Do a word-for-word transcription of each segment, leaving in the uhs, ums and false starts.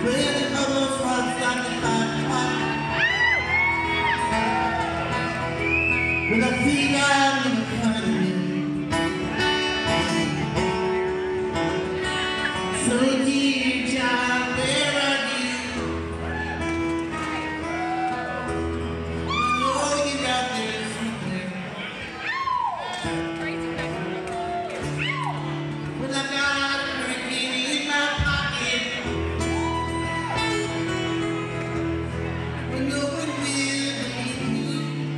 With a feline in front of me, so dear child, where are you? I know you're out there somewhere. When I got a hurricane in my pocket, when no one will believe me.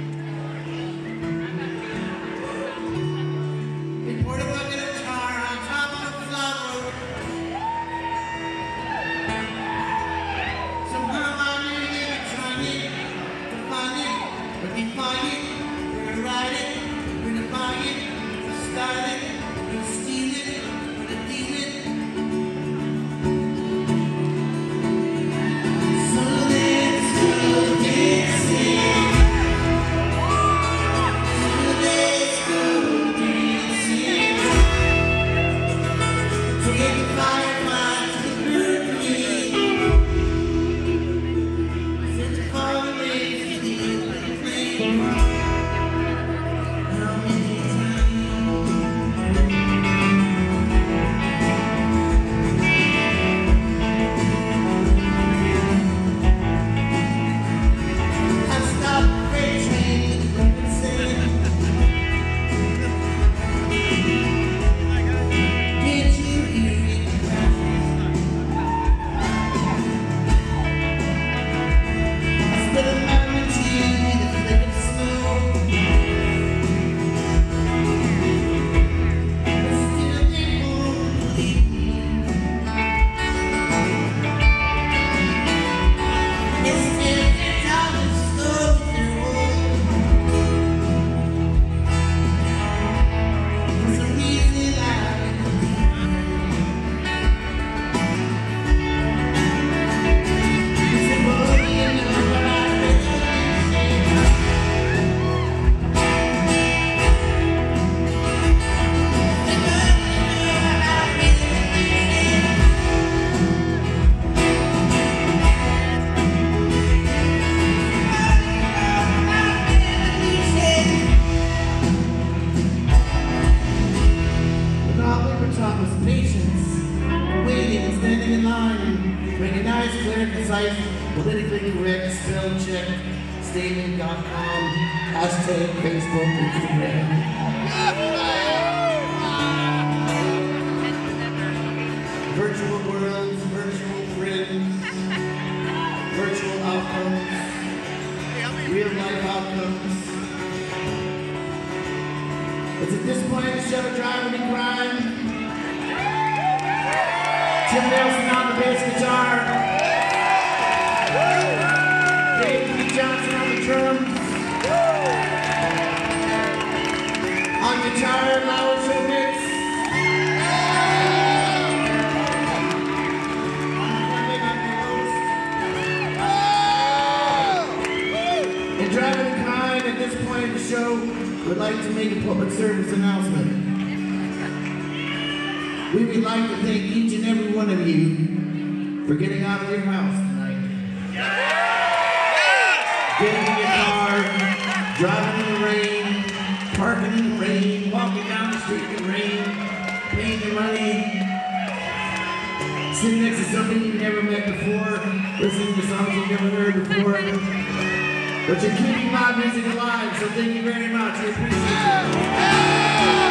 Recognize, clear, concise, politically correct, spell check, statement dot com, hashtag Facebook, Instagram. Virtual worlds, virtual friends, virtual outcomes, real life outcomes. It's at this point in the show, Drivin and Cryin. Tim Nelson on the bass guitar, Dave Johnson on the drums, on guitar, Lower Showmix, and Drivin and Cryin at this point in the show would like to make a public service announcement. We would like to thank each and every one of you for getting out of your house tonight. Yes! Getting in your car, driving in the rain, parking in the rain, walking down the street in the rain, paying your money, sitting next to somebody you've never met before, listening to songs you've never heard before. But you're keeping my music alive, so thank you very much. We appreciate you.